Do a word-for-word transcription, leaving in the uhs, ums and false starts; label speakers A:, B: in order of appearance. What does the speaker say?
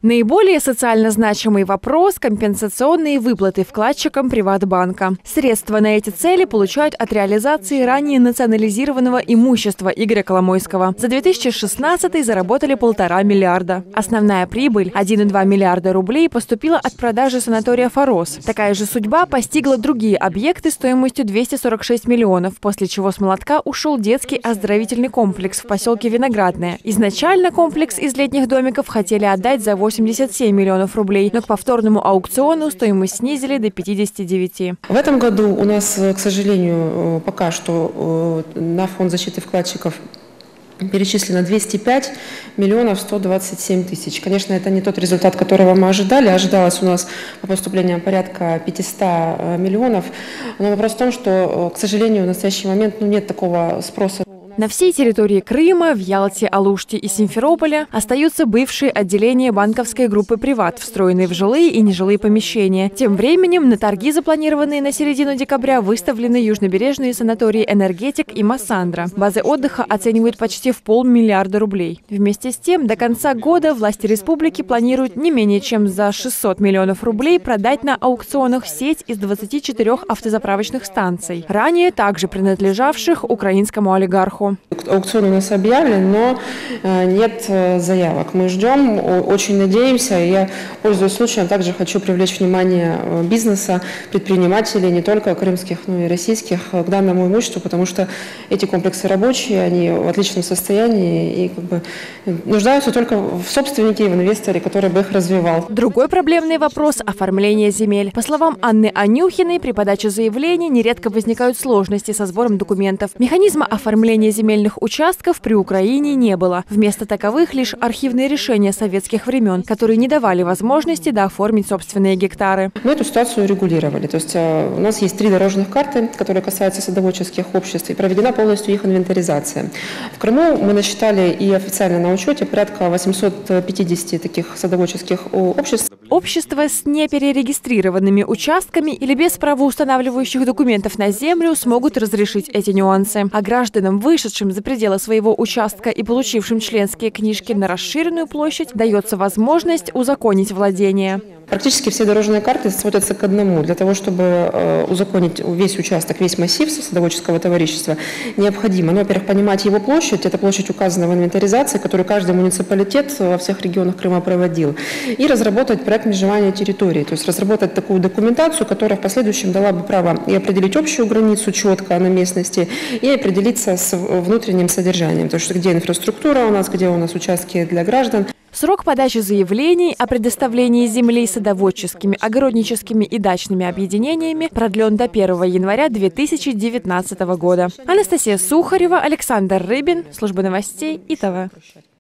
A: Наиболее социально значимый вопрос – компенсационные выплаты вкладчикам Приватбанка. Средства на эти цели получают от реализации ранее национализированного имущества Игоря Коломойского. За две тысячи шестнадцатый заработали полтора миллиарда. Основная прибыль – один и два миллиарда рублей поступила от продажи санатория «Форос». Такая же судьба постигла другие объекты стоимостью двести сорок шесть миллионов, после чего с молотка ушел детский оздоровительный комплекс в поселке Виноградное. Изначально комплекс из летних домиков хотели отдать за восемьдесят семь миллионов рублей, но к повторному аукциону стоимость снизили до пятидесяти девяти.
B: В этом году у нас, к сожалению, пока что на фонд защиты вкладчиков перечислено двести пять миллионов сто двадцать семь тысяч. Конечно, это не тот результат, которого мы ожидали. Ожидалось у нас по поступлениям порядка пятисот миллионов. Но вопрос в том, что, к сожалению, в настоящий момент ну, нет такого спроса.
A: На всей территории Крыма, в Ялте, Алуште и Симферополе остаются бывшие отделения банковской группы «Приват», встроенные в жилые и нежилые помещения. Тем временем на торги, запланированные на середину декабря, выставлены южнобережные санатории «Энергетик» и «Массандра». Базы отдыха оценивают почти в полмиллиарда рублей. Вместе с тем, до конца года власти республики планируют не менее чем за шестьсот миллионов рублей продать на аукционах сеть из двадцати четырёх автозаправочных станций, ранее также принадлежавших украинскому олигарху.
B: Аукцион у нас объявлен, но нет заявок. Мы ждем, очень надеемся. Я, пользуясь случаем, также хочу привлечь внимание бизнеса, предпринимателей, не только крымских, но и российских, к данному имуществу, потому что эти комплексы рабочие, они в отличном состоянии и как бы нуждаются только в собственнике и в инвесторе, который бы их развивал.
A: Другой проблемный вопрос – оформление земель. По словам Анны Анюхиной, при подаче заявлений нередко возникают сложности со сбором документов. Механизма оформления земельных участков при Украине не было. Вместо таковых лишь архивные решения советских времен, которые не давали возможности дооформить собственные гектары.
B: Мы эту ситуацию регулировали. То есть у нас есть три дорожных карты, которые касаются садоводческих обществ, и проведена полностью их инвентаризация. В Крыму мы насчитали и официально на учете порядка восьмисот пятидесяти таких садоводческих обществ.
A: Общества с неперерегистрированными участками или без правоустанавливающих документов на землю смогут разрешить эти нюансы. А гражданам, вышедшим за пределы своего участка и получившим членские книжки на расширенную площадь, дается возможность узаконить владение.
B: Практически все дорожные карты сводятся к одному. Для того, чтобы э, узаконить весь участок, весь массив садоводческого товарищества, необходимо, ну, во-первых, понимать его площадь. Это площадь указана в инвентаризации, которую каждый муниципалитет во всех регионах Крыма проводил. И разработать проект межевания территории. То есть разработать такую документацию, которая в последующем дала бы право и определить общую границу четко на местности, и определиться с внутренним содержанием. То есть где инфраструктура у нас, где у нас участки для граждан.
A: Срок подачи заявлений о предоставлении земли садоводческими, огородническими и дачными объединениями продлен до первого января две тысячи девятнадцатого года. Анастасия Сухарева, Александр Рыбин, служба новостей ИТВ.